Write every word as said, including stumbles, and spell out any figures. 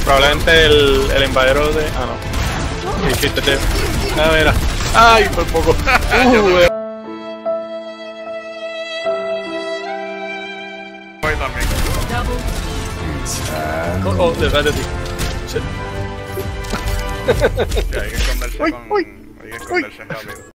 Probablemente el, el invadero de... Ah, no. El chiste de... Ah, mira. Ay, por poco. Uh, wey. Voy también. Oh, oh, detrás de ti. Sí. Sí, hay que esconderse Uy, con... uy, hay que esconderse rápido.